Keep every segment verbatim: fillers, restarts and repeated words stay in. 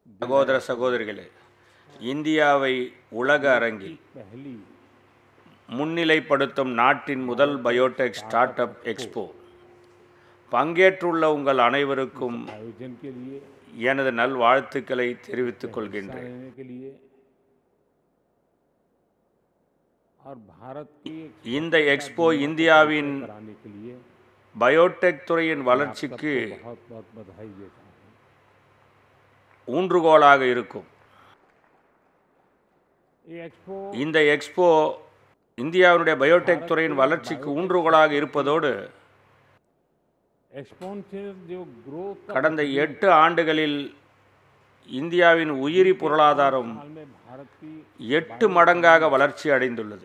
சகோதர சகோதரிகளே, இந்தியாவை உலக அரங்கில் முன்னிலைப்படுத்தும் நாட்டின் முதல் பயோடெக் ஸ்டார்ட் அப் எக்ஸ்போ. பங்கேற்றுள்ள உங்கள் அனைவருக்கும் எனது நல்வாழ்த்துக்களை தெரிவித்துக் கொள்கின்றேன். இந்த எக்ஸ்போ இந்தியாவின் பயோடெக் துறையின் வளர்ச்சிக்கு ஊன்றுகோலாக இருக்கும். இந்த எக்ஸ்போ இந்தியாவுடைய பயோடெக் துறையின் வளர்ச்சிக்கு ஊன்றுகோலாக இருப்பதோடு கடந்த எட்டு ஆண்டுகளில் இந்தியாவின் உயிரி பொருளாதாரம் எட்டு மடங்காக வளர்ச்சி அடைந்துள்ளது.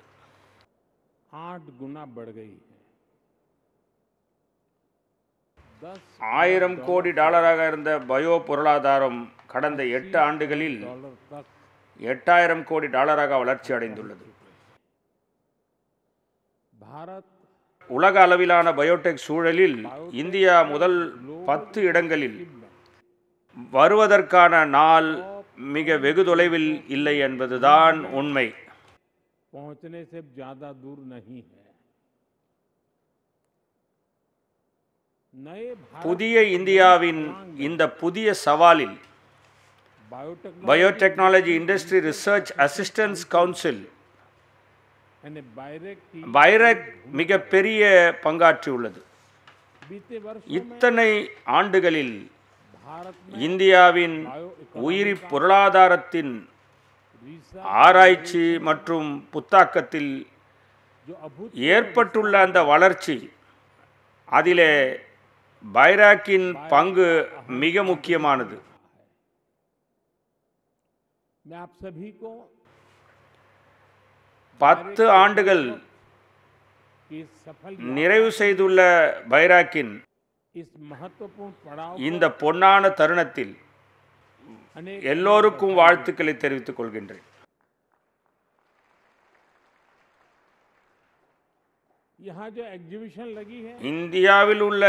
ஆயிரம் கோடி டாலராக இருந்த பயோ பொருளாதாரம் கடந்த எட்டு ஆண்டுகளில் எட்டாயிரம் கோடி டாலராக வளர்ச்சி அடைந்துள்ளது. உலக அளவிலான பயோடெக் சூழலில் இந்தியா முதல் பத்து இடங்களில் வருவதற்கான நாள் மிக வெகு தொலைவில் இல்லை என்பதுதான் உண்மை. புதிய இந்தியாவின் இந்த புதிய சவாலில் biotechnology industry research assistance council BIRAC மிக பெரிய பங்காற்றியுள்ளது. இத்தனை ஆண்டுகளில் இந்தியாவின் உயிரி பொருளாதாரத்தின் ஆராய்ச்சி மற்றும் புத்தாக்கத்தில் ஏற்பட்டுள்ள அந்த வளர்ச்சி, அதிலே பைராக்கின் பங்கு மிக முக்கியமானது. பத்து ஆண்டுகள் நிறைவு செய்துள்ள பைராக்கின் இந்த பொன்னான தருணத்தில் எல்லோருக்கும் வாழ்த்துக்களை தெரிவித்துக் கொள்கின்றேன். இந்தியாவில் உள்ள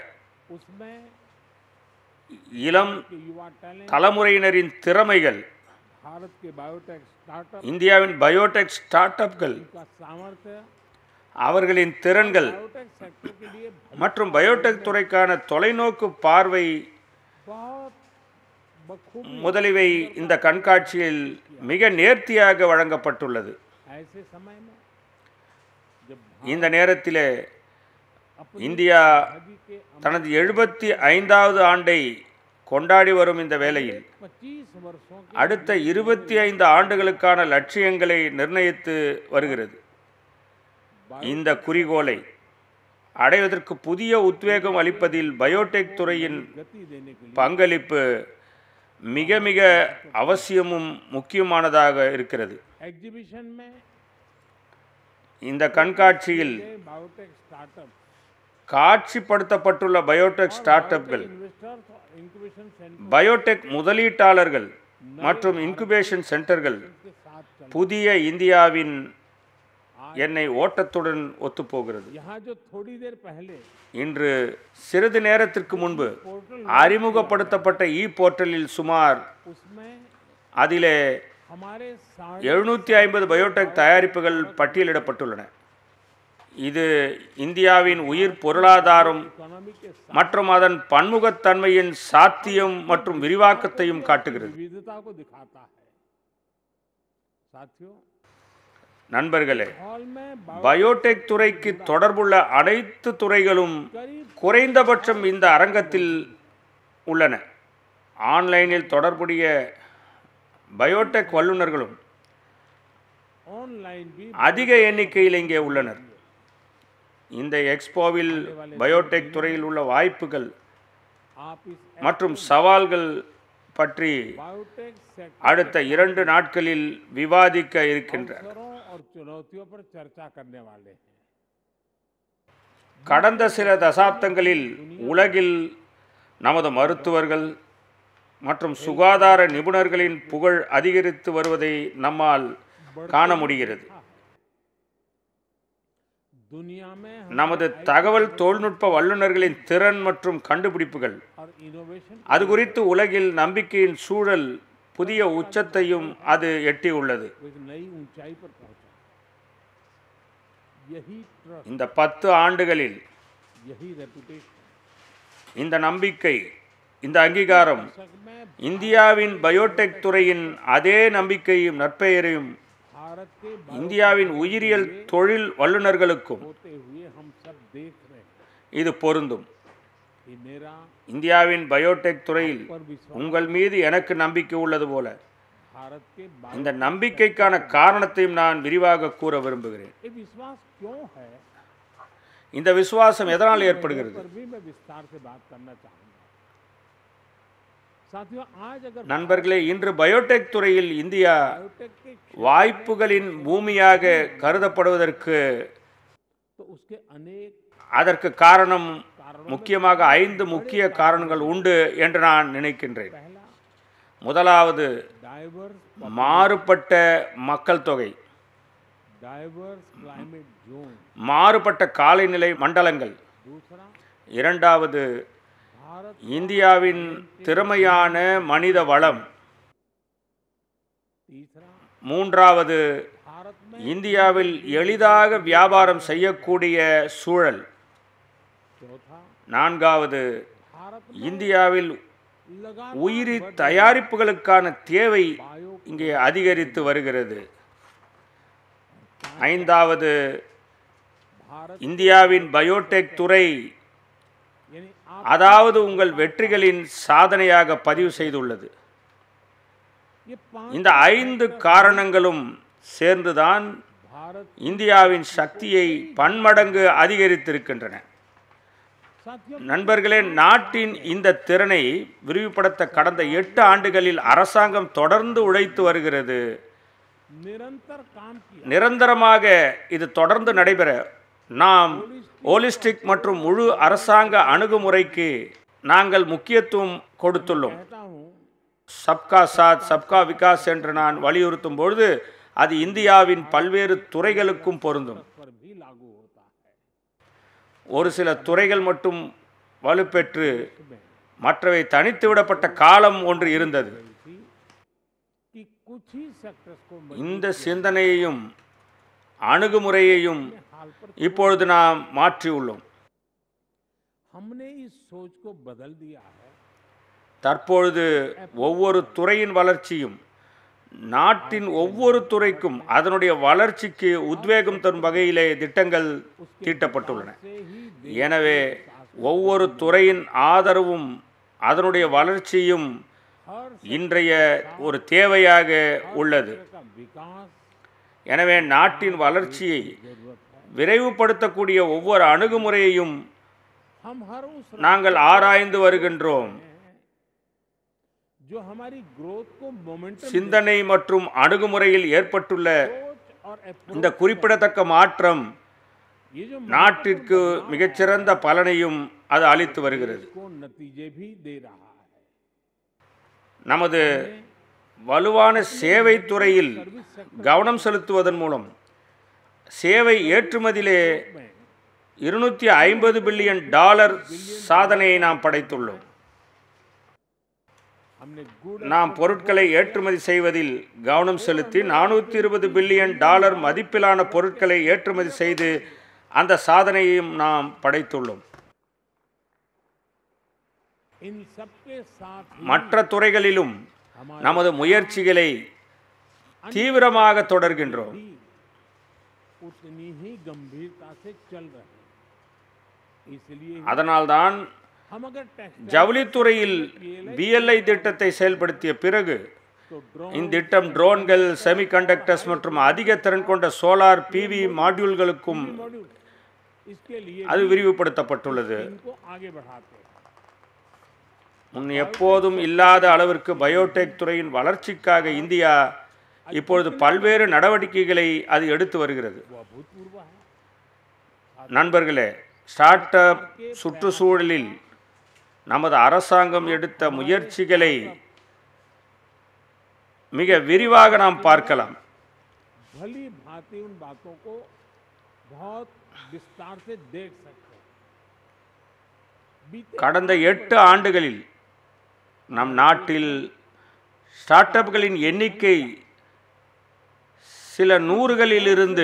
இளம் தலைமுறையினரின் திறமைகள், இந்தியாவின் பயோடெக் ஸ்டார்ட் அப்கள், அவர்களின் திறன்கள் மற்றும் பயோடெக் துறைக்கான தொலைநோக்கு பார்வை முதலியவை இந்த கண்காட்சியில் மிக நேர்த்தியாக வழங்கப்பட்டுள்ளது. இந்த நேரத்திலே இந்தியா தனது எழுபத்தி ஐந்தாவது ஆண்டை கொண்டாடி வரும் இந்த வேளையில் அடுத்த இருபத்தி ஐந்து ஆண்டுகளுக்கான லட்சியங்களை நிர்ணயித்து வருகிறது. இந்த குறிக்கோளை அடைவதற்கு புதிய உத்வேகம் அளிப்பதில் பயோடெக் துறையின் பங்களிப்பு மிக மிக அவசியமும் முக்கியமானதாக இருக்கிறது. இந்த கண்காட்சியில் காட்சிப்படுத்தப்பட்டுள்ள பயோடெக் ஸ்டார்ட் அப்கள், பயோடெக் முதலீட்டாளர்கள் மற்றும் இன்குபேஷன் சென்டர்கள் புதிய இந்தியாவின் என்னை ஓட்டத்துடன் ஒத்துப்போகிறது. இன்று சிறிது நேரத்திற்கு முன்பு அறிமுகப்படுத்தப்பட்ட இ போர்ட்டலில் சுமார் அதிலே எழுநூற்றி ஐம்பது பயோடெக் தயாரிப்புகள் பட்டியலிடப்பட்டுள்ளன. இது இந்தியாவின் உயிர் பொருளாதாரம் மற்றும் அதன் பன்முகத்தன்மையின் சாத்தியம் மற்றும் விரிவாக்கத்தையும் காட்டுகிறது. நண்பர்களே, பயோடெக் துறைக்கு தொடர்புள்ள அனைத்து துறைகளும் குறைந்தபட்சம் இந்த அரங்கத்தில் உள்ளன. ஆன்லைனில் தொடர்புடைய பயோடெக் வல்லுநர்களும் அதிக எண்ணிக்கையில் இங்கே உள்ளனர். இந்த எக்ஸ்போவில் பயோடெக் துறையில் உள்ள வாய்ப்புகள் மற்றும் சவால்கள் பற்றி அடுத்த இரண்டு நாட்களில் விவாதிக்க இருக்கின்றனர். கடந்த சில தசாப்தங்களில் உலகில் நமது மருத்துவர்கள் மற்றும் சுகாதார நிபுணர்களின் புகழ் அதிகரித்து வருவதை நம்மால் காண முடிகிறது. நமது தகவல் தொழில்நுட்ப வல்லுநர்களின் திறன் மற்றும் கண்டுபிடிப்புகள் அது குறித்து உலகில் நம்பிக்கையின் சூழல் புதிய உச்சத்தையும் அது எட்டியுள்ளது. இந்த பத்து ஆண்டுகளில் இந்த நம்பிக்கை, இந்த அங்கீகாரம் இந்தியாவின் பயோடெக் துறையின் அதே நம்பிக்கையும் நற்பெயரையும் இந்தியாவின் உயிரியல் தொழில் வல்லுநர்களுக்கும் இது பொருந்தும். இந்தியாவின் பயோடெக் துறையில் உங்கள் மீது எனக்கு நம்பிக்கை உள்ளது போல இந்த நம்பிக்கைக்கான காரணத்தையும் நான் விரிவாக கூற விரும்புகிறேன். இந்த விசுவாசம் எதனால் ஏற்படுகிறது? நண்பர்களே, இன்று பயோடெக் துறையில் இந்தியா வாய்ப்புகளின் பூமியாக கருதப்படுவதற்கு அதற்கு காரணம் முக்கியமாக ஐந்து முக்கிய காரணங்கள் உண்டு என்று நான் நினைக்கின்றேன். முதலாவது, மாறுபட்ட மக்கள் தொகை, மாறுபட்ட காலநிலை மண்டலங்கள். இரண்டாவது, இந்தியாவின் திறமையான மனித வளம். மூன்றாவது, இந்தியாவில் எளிதாக வியாபாரம் செய்யக்கூடிய சூழல். நான்காவது, இந்தியாவில் உயிரி தயாரிப்புகளுக்கான தேவை இங்கே அதிகரித்து வருகிறது. ஐந்தாவது, இந்தியாவின் பயோடெக் துறை அதாவது உங்கள் வெற்றிகளின் சாதனையாக பதிவு செய்துள்ளது. இந்த ஐந்து காரணங்களும் சேர்ந்துதான் இந்தியாவின் சக்தியை பன்மடங்கு அதிகரித்திருக்கின்றன. நண்பர்களே, நாட்டின் இந்த திறனை விரிவுபடுத்த கடந்த எட்டு ஆண்டுகளில் அரசாங்கம் தொடர்ந்து உழைத்து வருகிறது. நிரந்தரமாக இது தொடர்ந்து நடைபெற நாம் ஹோலிஸ்டிக் மற்றும் முழு அரசாங்க அணுகுமுறைக்கு நாங்கள் முக்கியத்துவம் கொடுத்துள்ளோம். சப்கா சாத் சப்கா விகாஸ் என்று நான் வலியுறுத்தும் பொழுது அது இந்தியாவின் பல்வேறு துறைகளுக்கும் பொருந்தும். ஒரு சில துறைகள் மட்டும் வலுப்பெற்று மற்றவை தனித்து விடப்பட்ட காலம் ஒன்று இருந்தது. இந்த சிந்தனையையும் அணுகுமுறையையும் இப்பொழுது நாம் மாற்றியுள்ளோம். தற்பொழுது ஒவ்வொரு துறையின் வளர்ச்சியும் நாட்டின் ஒவ்வொரு துறைக்கும் அதனுடைய வளர்ச்சிக்கு உத்வேகம் தரும் வகையிலே திட்டங்கள் தீட்டப்பட்டுள்ளன. எனவே ஒவ்வொரு துறையின் ஆதரவும் அதனுடைய வளர்ச்சியும் இன்றைய ஒரு தேவையாக உள்ளது. எனவே நாட்டின் வளர்ச்சியை விரைவுபடுத்தக்கூடிய ஒவ்வொரு அணுகுமுறையையும் நாங்கள் ஆராய்ந்து வருகின்றோம். சிந்தனை மற்றும் அணுகுமுறையில் ஏற்பட்டுள்ள இந்த குறிப்பிடத்தக்க மாற்றம் நாட்டிற்கு மிகச்சிறந்த பலனையும் அது அளித்து வருகிறது. நமது வலுவான சேவை துறையில் கவனம் செலுத்துவதன் மூலம் சேவை ஏற்றுமதியிலே இருநூற்றி ஐம்பது பில்லியன் டாலர் சாதனையை நாம் படைத்துள்ளோம். நாம் பொருட்களை ஏற்றுமதி செய்வதில் கவனம் செலுத்தி நானூற்றி இருபது பில்லியன் டாலர் மதிப்பிலான பொருட்களை ஏற்றுமதி செய்து அந்த சாதனையையும் நாம் படைத்துள்ளோம். மற்ற துறைகளிலும் நமது முயற்சிகளை தீவிரமாக தொடர்கின்றோம். அதனால்தான் ஜவுளித்துறையில் பிஎல்ஐ திட்டத்தை செயல்படுத்திய பிறகு இந்த திட்டம் ட்ரோன்கள், செமிகண்டக்டர்ஸ் மற்றும் அதிக திறன் கொண்ட சோலார் பிவி மாடியூல்களுக்கும் அது விரிவுபடுத்தப்பட்டுள்ளது. முன் எப்போதும் இல்லாத அளவிற்கு பயோடெக் துறையின் வளர்ச்சிக்காக இந்தியா இப்பொழுது பல்வேறு நடவடிக்கைகளை அது எடுத்து வருகிறது. நண்பர்களே, ஸ்டார்ட் அப் சுற்றுச்சூழலில் நமது அரசாங்கம் எடுத்த முயற்சிகளை மிக விரிவாக நாம் பார்க்கலாம். கடந்த எட்டு ஆண்டுகளில் நம் நாட்டில் ஸ்டார்ட் அப்களின் எண்ணிக்கை சில நூறுகளிலிருந்து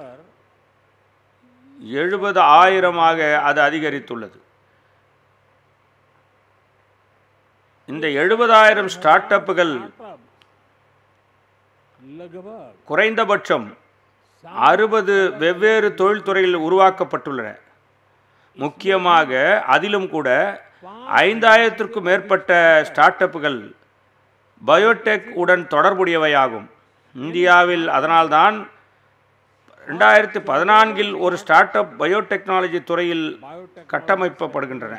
எழுபது ஆயிரமாக அது அதிகரித்துள்ளது. இந்த எழுபதாயிரம் ஸ்டார்ட் அப்புகள் குறைந்தபட்சம் அறுபது வெவ்வேறு தொழில்துறையில் உருவாக்கப்பட்டுள்ளன. முக்கியமாக அதிலும் கூட ஐந்தாயிரத்திற்கும் மேற்பட்ட ஸ்டார்ட் அப்புகள் பயோடெக் உடன் தொடர்புடையவையாகும். இந்தியாவில் அதனால்தான் ரெண்டாயிரத்தி பதினான்கில் ஒரு ஸ்டார்ட் அப் பயோடெக்னாலஜி துறையில் கட்டமைக்கப்படுகின்றன.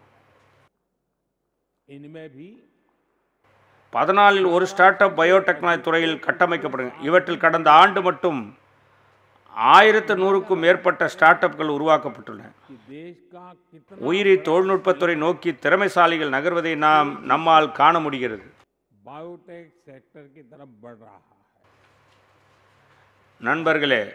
பதினாலில் ஒரு ஸ்டார்ட் அப் பயோடெக்னாலஜி துறையில் கட்டமைக்கப்படுகின்றன. இவற்றில் கடந்த ஆண்டு மட்டும் ஆயிரத்து நூறுக்கும் மேற்பட்ட ஸ்டார்ட் அப்கள் உருவாக்கப்பட்டுள்ளன. உயிரி தொழில்நுட்பத்துறை நோக்கி திறமைசாலிகள் நகர்வதை நாம் நம்மால் காண முடிகிறது. நண்பர்களே,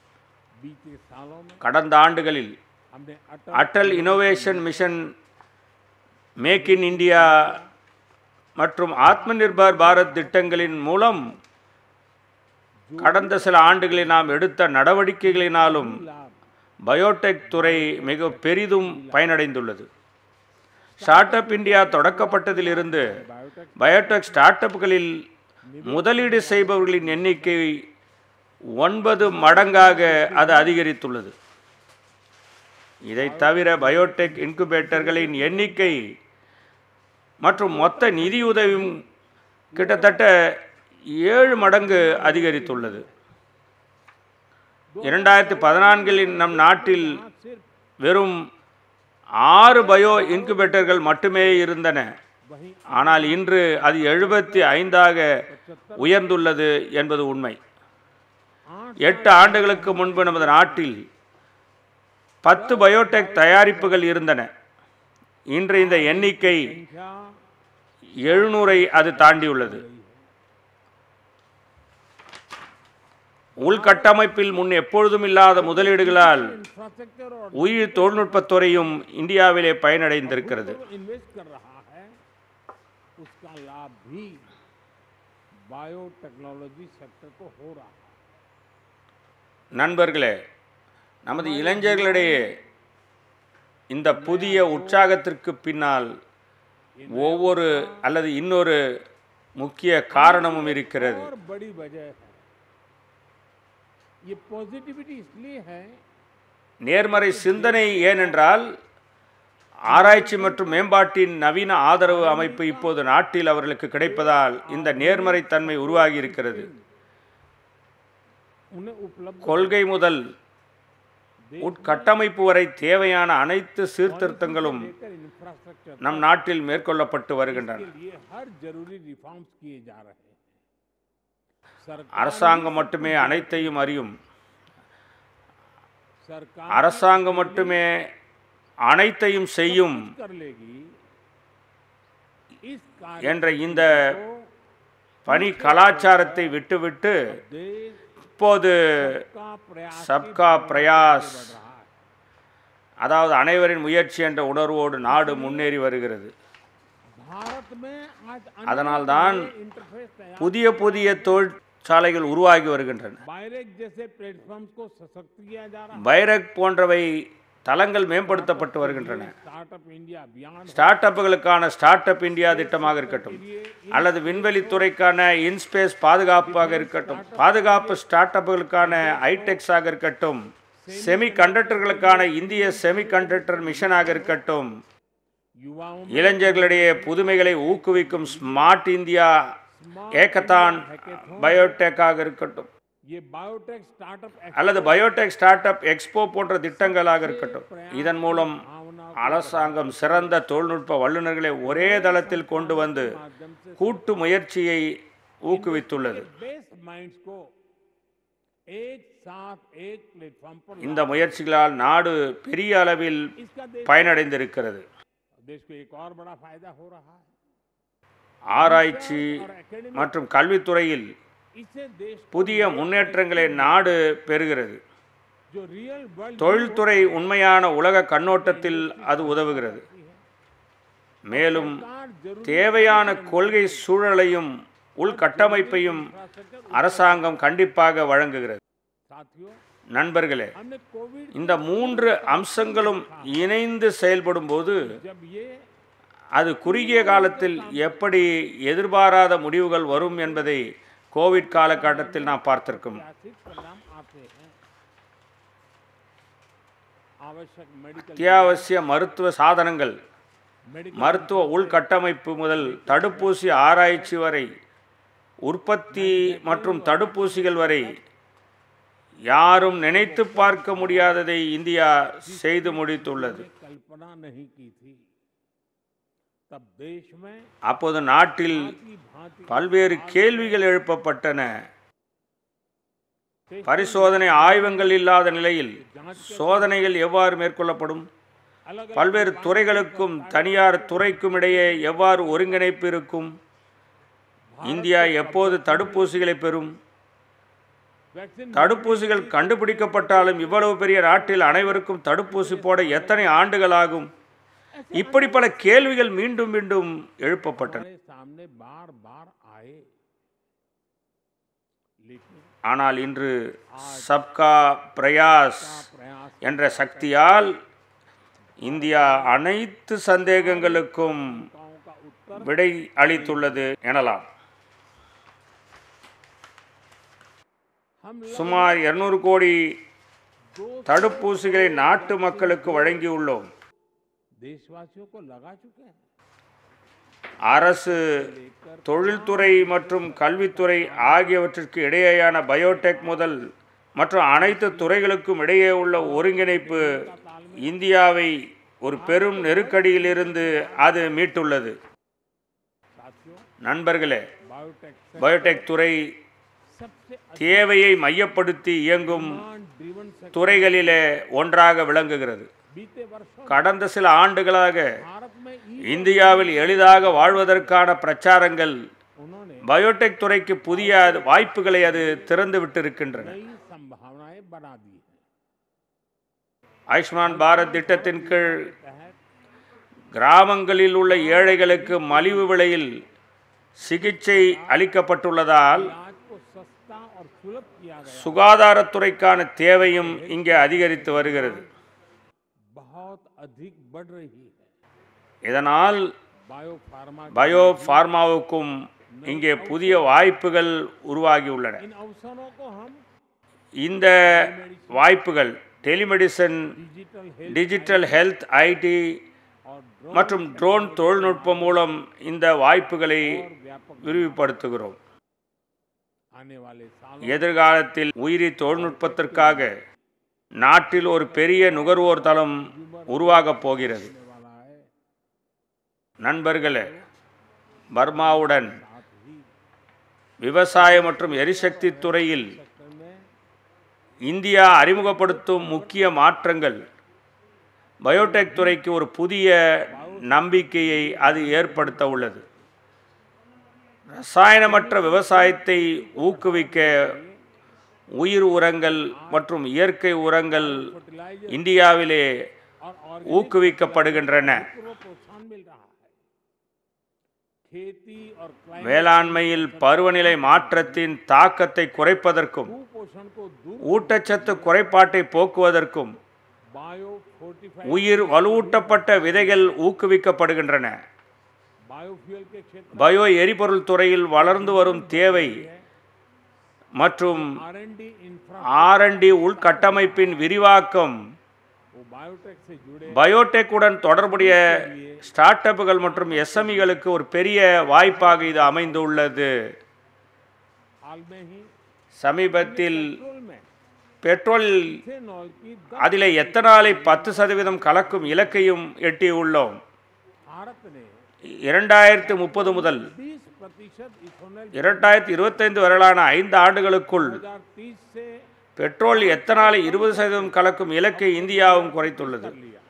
கடந்த ஆண்டுகளில் Atal innovation mission, make in India மற்றும் ஆத்ம நிர்பர் பாரத் திட்டங்களின் மூலம் கடந்த சில ஆண்டுகளில் நாம் எடுத்த நடவடிக்கைகளினாலும் பயோடெக் துறை மிக பெரிதும் பயனடைந்துள்ளது. ஸ்டார்ட் அப் இந்தியா தொடக்கப்பட்டதிலிருந்து பயோடெக் ஸ்டார்ட் அப்களில் முதலீடு செய்பவர்களின் எண்ணிக்கை ஒன்பது மடங்காக அது அதிகரித்துள்ளது. இதை தவிர பயோடெக் இன்குபேட்டர்களின் எண்ணிக்கை மற்றும் மொத்த நிதியுதவியும் கிட்டத்தட்ட ஏழு மடங்கு அதிகரித்துள்ளது. இரண்டாயிரத்தி பதினான்கில் நம் நாட்டில் வெறும் ஆறு பயோ இன்குபேட்டர்கள் மட்டுமே இருந்தன. ஆனால் இன்று அது எழுபத்தி ஐந்தாக உயர்ந்துள்ளது என்பது உண்மை. எட்டு ஆண்டுகளுக்கு முன்பு நமது நாட்டில் பத்து பயோடெக் தயாரிப்புகள் இருந்தன. இன்று இந்த எண்ணிக்கை எழுநூறை அது தாண்டியுள்ளது. உள்கட்டமைப்பில் முன் எப்பொழுதும் இல்லாத முதலீடுகளால் உயிர் தொழில்நுட்பத்துறையும் இந்தியாவிலே பயனடைந்திருக்கிறது. நண்பர்களே, நமது இளைஞர்களிடையே இந்த புதிய உற்சாகத்திற்கு பின்னால் ஒவ்வொரு அல்லது இன்னொரு முக்கிய காரணமும் இருக்கிறது. நேர்மறை சிந்தனை. ஏனென்றால் ஆராய்ச்சி மற்றும் மேம்பாட்டின் நவீன ஆதரவு அமைப்பு இப்போது நாட்டில் அவர்களுக்கு கிடைப்பதால் இந்த நேர்மறை தன்மை உருவாகி இருக்கிறது. கொள்கை முதல் உட்கட்டமைப்பு வரை தேவையான அனைத்து சீர்திருத்தங்களும் நம் நாட்டில் மேற்கொள்ளப்பட்டு வருகின்றன. அரசாங்கம் மட்டுமே அனைத்தையும் அறியும், அரசாங்கம் மட்டுமே அனைத்தையும் செய்யும் என்ற இந்த பணி கலாச்சாரத்தை விட்டுவிட்டு இப்போது சப்கா பிரயாஸ், அதாவது அனைவரின் முயற்சி என்ற உணர்வோடு நாடு முன்னேறி வருகிறது. அதனால்தான் புதிய புதிய தொழிற்சாலைகள் உருவாகி வருகின்றன. பைரக் போன்றவை தளங்கள் மேம்படுத்தப்பட்டு வருகின்றன. ஸ்டார்ட் அப்புகளுக்கான ஸ்டார்ட் அப் இந்தியா திட்டமாக இருக்கட்டும், அல்லது விண்வெளித்துறைக்கான இன்ஸ்பேஸ் பாதுகாப்பாக இருக்கட்டும், பாதுகாப்பு ஸ்டார்ட் அப்புகளுக்கான ஹைடெக்ஸாக இருக்கட்டும், செமி கண்டக்டர்களுக்கான இந்திய செமி கண்டக்டர் மிஷனாக இருக்கட்டும், இளைஞர்களிடையே புதுமைகளை ஊக்குவிக்கும் ஸ்மார்ட் இந்தியா ஏக்கத்தான் பயோடெக்காக இருக்கட்டும், அல்லது பயோடெக் ஸ்டார்ட் அப் எக்ஸ்போ போன்ற திட்டங்களாக இருக்கட்டும். இதன் மூலம் அரசாங்கம் சிறந்த தொழில்நுட்ப வல்லுநர்களை ஒரே தளத்தில் கொண்டு வந்து கூட்டு முயற்சியை ஊக்குவித்துள்ளது. இந்த முயற்சிகளால் நாடு பெரிய அளவில் பயனடைந்திருக்கிறது. ஆராய்ச்சி மற்றும் கல்வித்துறையில் புதிய முன்னேற்றங்களை நாடு பெறுகிறது. தொழில்துறை உண்மையான உலக கண்ணோட்டத்தில் அது உதவுகிறது. மேலும் தேவையான கொள்கை சூழலையும் உள்கட்டமைப்பையும் அரசாங்கம் கண்டிப்பாக வழங்குகிறது. நண்பர்களே, இந்த மூன்று அம்சங்களும் இணைந்து செயல்படும் போது அது குறுகிய காலத்தில் எப்படி எதிர்பாராத முடிவுகள் வரும் என்பதை கோவிட் காலகட்டத்தில் நாம் பார்த்திருக்கோம். அத்தியாவசிய மருத்துவ சாதனங்கள், மருத்துவ உள்கட்டமைப்பு முதல் தடுப்பூசி ஆராய்ச்சி வரை, உற்பத்தி மற்றும் தடுப்பூசிகள் வரை யாரும் நினைத்து பார்க்க முடியாததை இந்தியா செய்து முடித்துள்ளது. அப்போது நாட்டில் பல்வேறு கேள்விகள் எழுப்பப்பட்டன. பரிசோதனை ஆய்வங்கள் இல்லாத நிலையில் சோதனைகள் எவ்வாறு மேற்கொள்ளப்படும்? பல்வேறு துறைகளுக்கும் தனியார் துறைக்கும் இடையே எவ்வாறு ஒருங்கிணைப்பு இருக்கும்? இந்தியா எப்போது தடுப்பூசிகளை பெறும்? தடுப்பூசிகள் கண்டுபிடிக்கப்பட்டாலும் இவ்வளவு பெரிய நாட்டில் அனைவருக்கும் தடுப்பூசி போட எத்தனை ஆண்டுகள் ஆகும்? இப்படி பல கேள்விகள் மீண்டும் மீண்டும் எழுப்பப்பட்டன. ஆனால் இன்று சப்கா பிரயாஸ் என்ற சக்தியால் இந்தியா அனைத்து சந்தேகங்களுக்கும் விடை அளித்துள்ளது எனலாம். சுமார் இருநூறு கோடி தடுப்பூசிகளை நாட்டு மக்களுக்கு வழங்கியுள்ளோம். அரசு, தொழில்துறை மற்றும் கல்வித்துறை ஆகியவற்றிற்கு இடையேயான பயோடெக் முதல் மற்றும் அனைத்து துறைகளுக்கும் இடையே உள்ள ஒருங்கிணைப்பு இந்தியாவை ஒரு பெரும் நெருக்கடியிலிருந்து அது மீட்டுள்ளது. நண்பர்களே, பயோடெக் துறை தேவையை மையப்படுத்தி இயங்கும் துறைகளிலே ஒன்றாக விளங்குகிறது. கடந்த சில ஆண்டுகளாக இந்தியாவில் எளிதாக வாழ்வதற்கான பிரச்சாரங்கள் பயோடெக் துறைக்கு புதிய வாய்ப்புகளை அது திறந்து விட்டிருக்கின்றன. ஆயுஷ்மான் பாரத் திட்டத்தின் கீழ் கிராமங்களில் உள்ள ஏழைகளுக்கு மலிவு விலையில் சிகிச்சை அளிக்கப்பட்டுள்ளதால் சுகாதாரத்துறைக்கான தேவையும் இங்கே அதிகரித்து வருகிறது. இதனால் பயோ பார்மாவுக்கும் இங்கே புதிய வாய்ப்புகள் உருவாகியுள்ளன. இந்த வாய்ப்புகள் டெலிமெடிசன், டிஜிட்டல் ஹெல்த், ஐடி மற்றும் ட்ரோன் தொழில்நுட்பம் மூலம் இந்த வாய்ப்புகளை விரிவுபடுத்துகிறோம். எதிர்காலத்தில் உயிரி தொழில்நுட்பத்திற்காக நாட்டில் ஒரு பெரிய நுகர்வோர் தளம் உருவாகப் போகிறது. நண்பர்களே, பர்மாவுடன் விவசாய மற்றும் எரிசக்தி துறையில் இந்தியா அறிமுகப்படுத்தும் முக்கிய மாற்றங்கள் பயோடெக் துறைக்கு ஒரு புதிய நம்பிக்கையை அது ஏற்படுத்த உள்ளது. ரசாயனமற்ற விவசாயத்தை ஊக்குவிக்க உயிர் உரங்கள் மற்றும் இயற்கை உரங்கள் இந்தியாவிலே ஊக்குவிக்கப்படுகின்றன. வேளாண்மையில் பருவநிலை மாற்றத்தின் தாக்கத்தை குறைப்பதற்கும் ஊட்டச்சத்து குறைபாட்டை போக்குவதற்கும் உயிர் வலுவூட்டப்பட்ட விதைகள் ஊக்குவிக்கப்படுகின்றன. பயோ எரிபொருள் துறையில் வளர்ந்து வரும் தேவை மற்றும் ஆர் அண்ட் டி உள்கட்டமைப்பின் விரிவாக்கம் பயோடெக் உடன் தொடர்புடைய ஸ்டார்ட் அப்புகள் மற்றும் எஸ்எம்இகளுக்கு ஒரு பெரிய வாய்ப்பாக இது அமைந்துள்ளது. சமீபத்தில் பெட்ரோல் அதில் எத்தனாலை பத்து சதவீதம் கலக்கும் இலக்கையும் எட்டியுள்ளோம். இரண்டாயிரத்தி முப்பது முதல் இரண்டாயிரத்தி இருபத்தைந்து வரையிலான ஐந்து ஆண்டுகளுக்குள் பெட்ரோல் எத்தனாலை இருபது சதவீதம் கலக்கும் இலக்கை இந்தியாவும் குறைத்துள்ளது.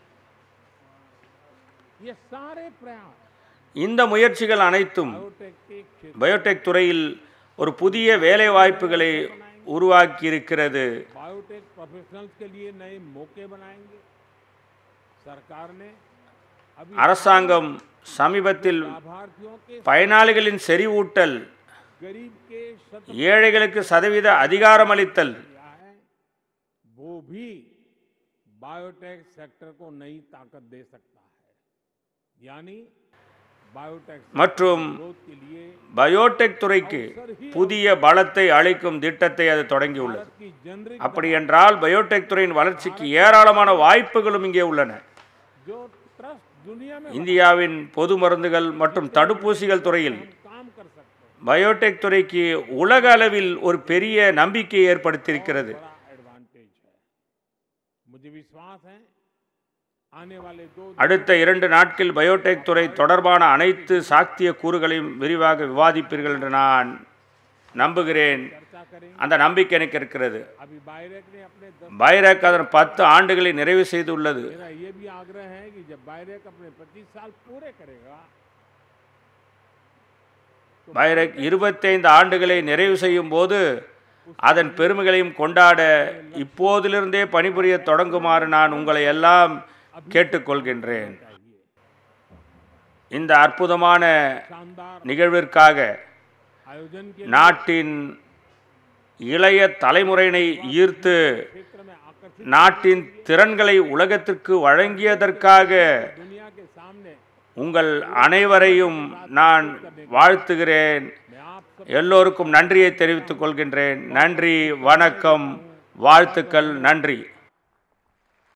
இந்த முயற்சிகள் அனைத்தும் பயோடெக் துறையில் ஒரு புதிய வேலை வாய்ப்புகளை உருவாக்கியிருக்கிறது. அரசாங்கம் சமீபத்தில் பயனாளிகளின் செறிவூட்டல், ஏழைகளுக்கு சதவீத அதிகாரமளித்தல் बायोटेक सेक्टर को नई ताकत दे सकता है, यानी बायोटेक மற்றும் பயோடெக் துறைக்கு புதிய பலத்தை அளிக்கும் திட்டத்தை அது தொடங்கியுள்ளது. அப்படி என்றால் பயோடெக் துறையின் வளர்ச்சிக்கு ஏராளமான வாய்ப்புகளும் இங்கே உள்ளன. இந்தியாவின் பொது மருந்துகள் மற்றும் தடுப்பூசிகள் துறையில் பயோடெக் துறைக்கு உலக அளவில் ஒரு பெரிய நம்பிக்கையை ஏற்படுத்தியிருக்கிறது. அடுத்த இரண்டு நாட்கள் பயோடெக் துறை தொடர்பான அனைத்து சாத்திய கூறுகளையும் விரிவாக விவாதிப்பீர்கள் என்று நான் நம்புகிறேன். அந்த நம்பிக்கை எனக்கு இருக்கிறது. பைரக் அதன் பத்து ஆண்டுகளை நிறைவு செய்துள்ளது. பைரக் இருபத்தைந்து ஆண்டுகளை நிறைவு செய்யும் போது அதன் பெருமைகளையும் கொண்டாட இப்போதிலிருந்தே பணிபுரிய தொடங்குமாறு நான் உங்களை எல்லாம் கேட்டுக்கொள்கின்றேன். இந்த அற்புதமான நிகழ்விற்காக நாட்டின் இளைய தலைமுறையினை ஈர்த்து நாட்டின் திறன்களை உலகத்திற்கு வழங்கியதற்காக உங்கள் அனைவரையும் நான் வாழ்த்துகிறேன். எல்லோருக்கும் நன்றியை தெரிவித்துக் கொள்கின்றேன். நன்றி, வணக்கம், வாழ்த்துக்கள், நன்றி.